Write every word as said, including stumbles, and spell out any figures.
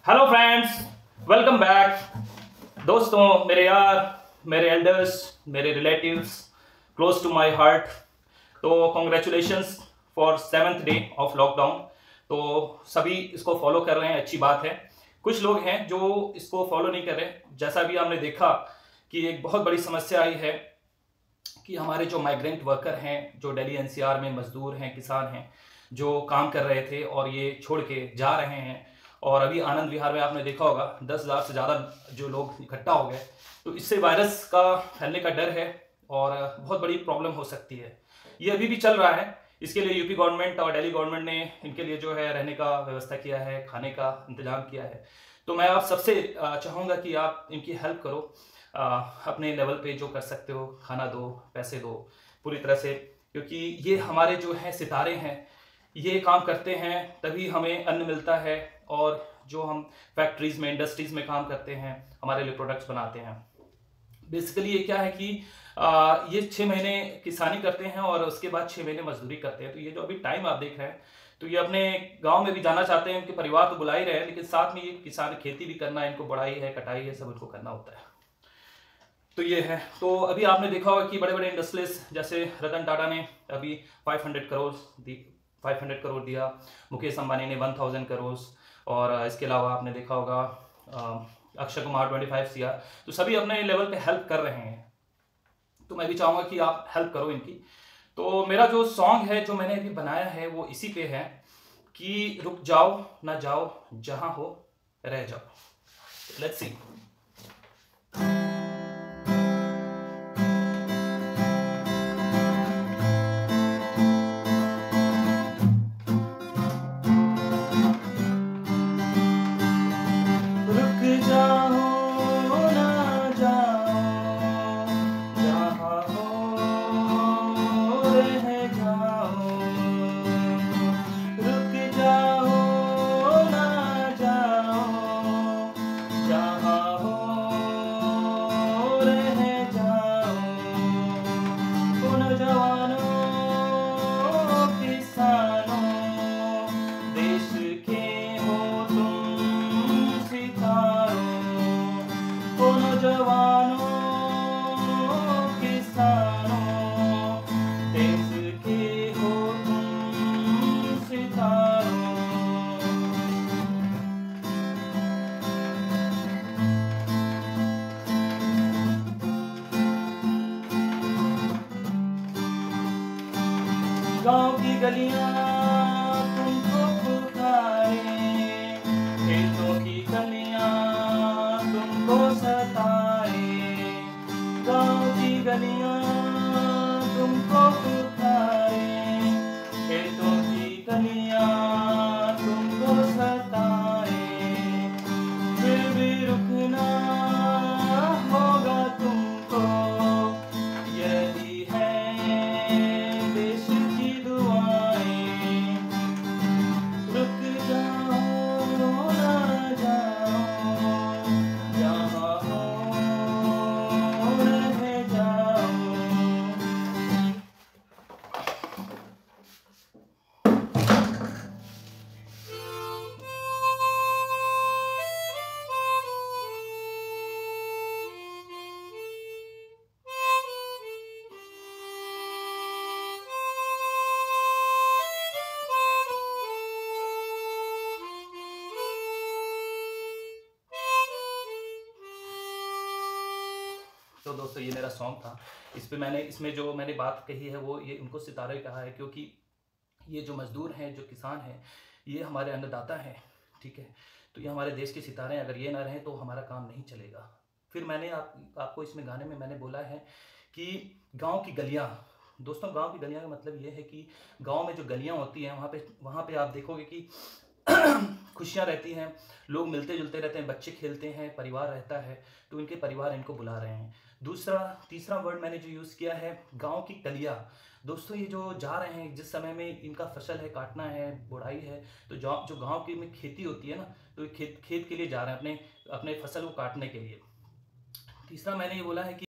Hello friends, welcome back. दोस्तों, मेरे यार, मेरे एल्डर्स, मेरे relatives, close to my heart, तो congratulations for seventh day of lockdown. तो सभी इसको फॉलो कर रहे हैं, अच्छी बात है। कुछ लोग हैं जो इसको फॉलो नहीं कर रहे। जैसा भी आपने देखा कि एक बहुत बड़ी समस्या आई है कि हमारे जो माइग्रेंट वर्कर हैं, जो दिल्ली एनसीआर में मजदूर हैं, किसान हैं, जो काम कर रहे थे और ये छोड़ के जा रहे हैं। और अभी आनंद विहार में आपने देखा होगा दस हज़ार से ज़्यादा जो लोग इकट्ठा हो गए, तो इससे वायरस का फैलने का डर है और बहुत बड़ी प्रॉब्लम हो सकती है। ये अभी भी चल रहा है। इसके लिए यूपी गवर्नमेंट और दिल्ली गवर्नमेंट ने इनके लिए जो है रहने का व्यवस्था किया है, खाने का इंतजाम किया है। तो मैं आप सबसे चाहूँगा कि आप इनकी हेल्प करो, अपने लेवल पे जो कर सकते हो, खाना दो, पैसे दो पूरी तरह से, क्योंकि ये हमारे जो है सितारे हैं। ये काम करते हैं तभी हमें अन्न मिलता है, और जो हम फैक्ट्रीज में, इंडस्ट्रीज में काम करते हैं, हमारे लिए प्रोडक्ट्स बनाते हैं। बेसिकली ये क्या है कि आ, ये छः महीने किसानी करते हैं और उसके बाद छः महीने मजदूरी करते हैं। तो ये जो अभी टाइम आप देख रहे हैं, तो ये अपने गांव में भी जाना चाहते हैं। उनके परिवार तो बुला ही रहे हैं, लेकिन साथ में ये किसान खेती भी करना है, इनको बढ़ाई है, कटाई है, सब इनको करना होता है। तो ये है। तो अभी आपने देखा होगा कि बड़े बड़े इंडस्ट्रीज जैसे रतन टाटा ने अभी पाँच सौ करोड़ दी पाँच सौ करोड़ दिया, मुकेश अंबानी ने एक हज़ार करोड़, और इसके अलावा आपने देखा होगा अक्षय कुमार पच्चीस सी आर। तो सभी अपने लेवल पे हेल्प कर रहे हैं। तो मैं भी चाहूँगा कि आप हेल्प करो इनकी। तो मेरा जो सॉन्ग है जो मैंने अभी बनाया है वो इसी पे है कि रुक जाओ ना जाओ, जहाँ हो रह जाओ। Let's see. गाँव की गलियां तुमको पुकारे, खेतों की गलियां तुमको सताए। गाँव की गलियां तुमको पुकारे, खेतों की गलियां तुमको सताए। फिर भी रुकना होगा तुमको, यही है देश की दुआएं। रुक जाओ ना जाओ, जहाँ हो रह जाओ। तो दोस्तों, ये मेरा सॉन्ग था। इस पे मैंने इसमें जो मैंने बात कही है वो ये उनको सितारे कहा है, क्योंकि ये जो मजदूर हैं, जो किसान हैं, ये हमारे अन्नदाता हैं। ठीक है, तो ये हमारे देश के सितारे हैं। अगर ये ना रहें तो हमारा काम नहीं चलेगा। फिर मैंने आप आपको इसमें गाने में मैंने बोला है कि गांव की गलियां। दोस्तों, गांव की गलियां का मतलब ये है कि गांव में जो गलियां होती हैं वहाँ पे वहाँ पे आप देखोगे कि खुशियाँ रहती हैं, लोग मिलते जुलते रहते हैं, बच्चे खेलते हैं, परिवार रहता है। तो इनके परिवार इनको बुला रहे हैं। दूसरा तीसरा वर्ड मैंने जो यूज़ किया है, गांव की कलियाँ। दोस्तों, ये जो जा रहे हैं, जिस समय में इनका फसल है, काटना है, बुढ़ाई है, तो जो जो गाँव की में खेती होती है ना, तो ये खेत खेत के लिए जा रहे हैं, अपने अपने फसल को काटने के लिए। तीसरा मैंने ये बोला है कि